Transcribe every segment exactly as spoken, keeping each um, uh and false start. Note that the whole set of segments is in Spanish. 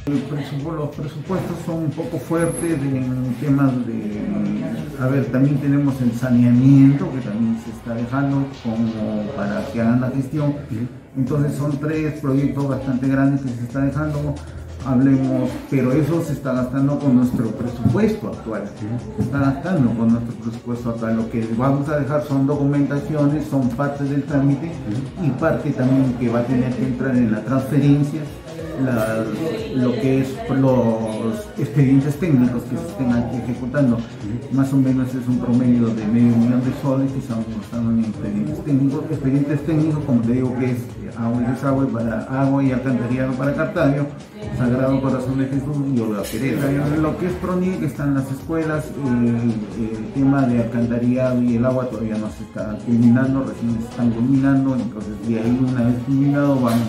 El presupuesto, los presupuestos son un poco fuertes en temas de, a ver, también tenemos el saneamiento que también se está dejando como para que hagan la gestión. Entonces son tres proyectos bastante grandes que se está dejando. Hablemos, pero eso se está gastando con nuestro presupuesto actual, se está gastando con nuestro presupuesto actual. Lo que vamos a dejar son documentaciones, son partes del trámite y parte también que va a tener que entrar en la transferencia, la, lo que es los expedientes técnicos que se estén ejecutando. Más o menos es un promedio de medio millón de soles que estamos gastando en expedientes técnicos. Expedientes técnicos, como te digo, que es agua y desagüe para agua y alcantarillado para Cartavio, Sagrado Corazón de Jesús y Olga Pereira. Lo que es PRONIEC están las escuelas, eh, el tema de alcantarillado y el agua todavía no se está culminando, recién se están culminando, entonces de ahí una vez culminado van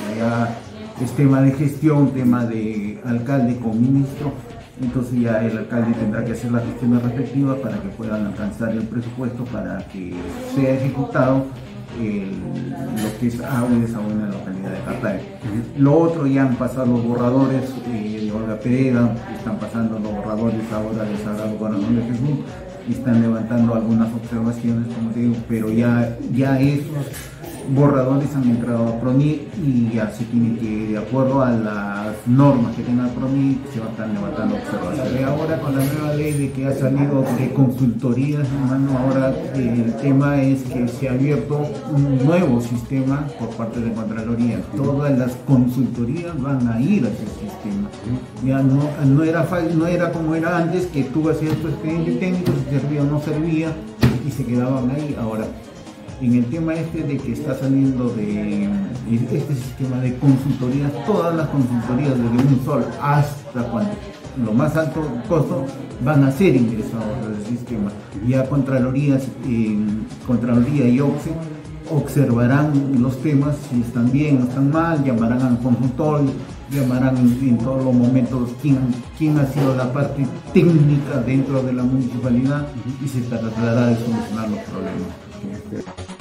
ya es tema de gestión, tema de alcalde con ministro, entonces ya el alcalde tendrá que hacer las gestiones respectivas para que puedan alcanzar el presupuesto para que sea ejecutado el, lo que es agua y desagüe en la localidad de Cartavio. Lo otro, ya han pasado los borradores eh, de Olga Pereira, están pasando los borradores ahora de Sagrado Corazón de Jesús y están levantando algunas observaciones, como te digo, pero ya, ya esos borradores han entrado a PRONIEC y ya se tiene que, de acuerdo a las normas que tenga PRONIEC, se va a estar levantando observaciones. Y ahora con la nueva ley de que ha salido de consultorías, hermano, ahora eh, el tema es que se ha abierto un nuevo sistema por parte de Contraloría. Todas las consultorías van a ir a ese sistema. Ya no, no, era, no era como era antes, que tú hacías tu expediente técnico, si servía o no servía, y se quedaban ahí. Ahora, en el tema este de que está saliendo de este sistema de consultorías, todas las consultorías desde un sol hasta cuando lo más alto costo van a ser ingresados al sistema. Ya Contralorías, eh, Contraloría y OCSE observarán los temas, si están bien o están mal, llamarán al consultorio, llamarán en, en todos los momentos quién, quién ha sido la parte técnica dentro de la municipalidad y se tratará de solucionar los problemas.